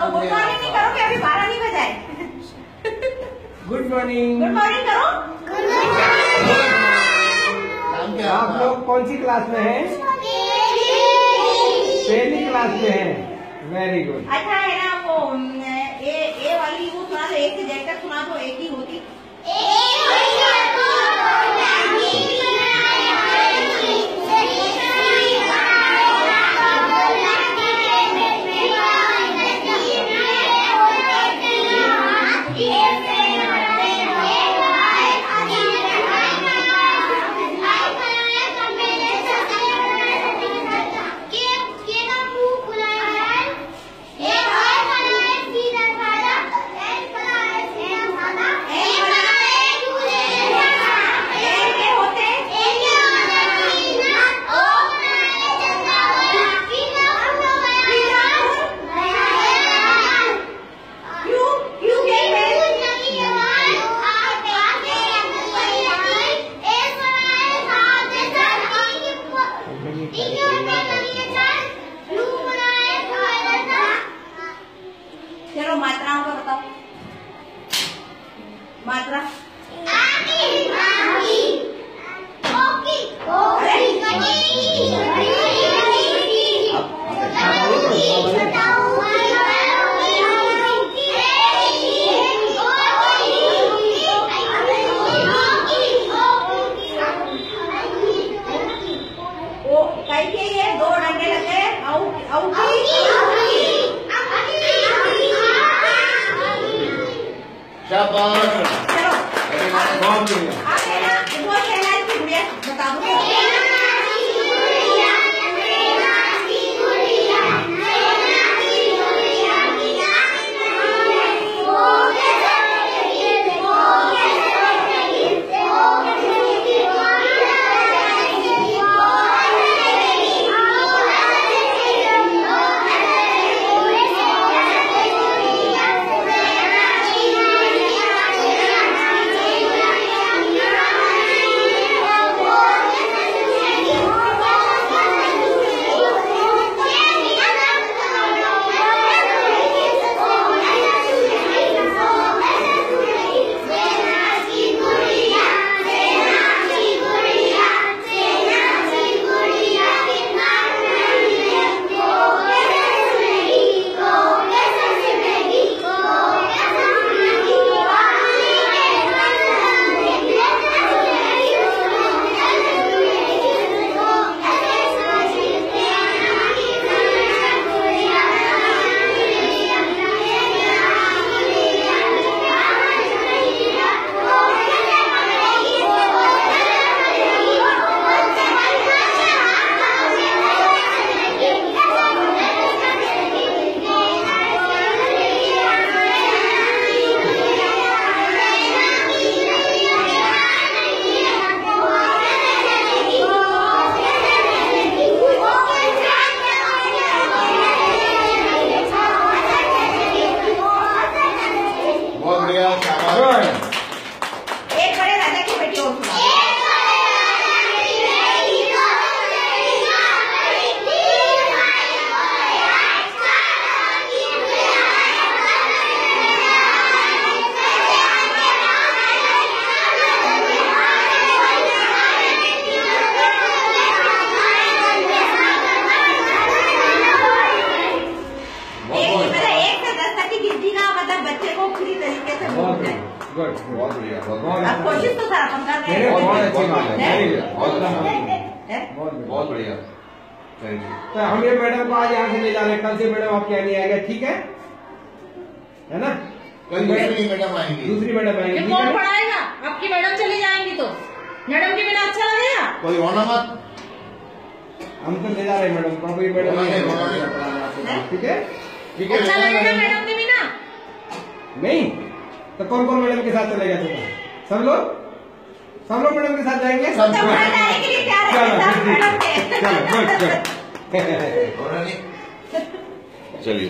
Good morning नहीं करोगे, अभी 12 नहीं बजाए। Good morning. गुड मॉर्निंग करो। आप लोग कौन सी क्लास में हैं? पहली क्लास में हैं। Very good. अच्छा है ना, वो ए वाली वो सुना दो, एक से जेड तक सुना दो, एक ही होती। चलो मात्राओं का बताओ। मात्रा ये 2 डंडे लगे, शाबाश। चलो बहुत बढ़िया। आगे ना वो शहनाई की गुड़िया बता दो। एक बड़े राजा की बेटी और सुना। एक से 10 तक की गिनती का मतलब बच्चे को पूरी तरीके से बोलते हैं। गुड, बहुत बढ़िया। अब कोशिश तो सर अपन कर रहे हैं। बहुत अच्छी बात है। बहुत बढ़िया। तो हम ये मैडम को आज यहाँ से ले जा रहे हैं, कल से मैडम आपके यहाँ नहीं आएगा, ठीक है ना? कल दूसरी मैडम आएंगी। दूसरी मैडम आएंगी। ये कौन पढ़ाएगा? आपकी मैडम चली जाएंगी तो मैडम के बिना अच्छा लगेगा? कोई होना मत। हम तो ले जा रहे हैं मैडम को, कोई मैडम ठीक है? ठीक अच्छा लगेगा है। मैडम के बिना? नहीं तो कौन कौन मैडम के साथ चलेगा? सब लोग मैडम के साथ जाएंगे। तो जाने के लिए क्या रहेगा? चलो गुड। चलिए।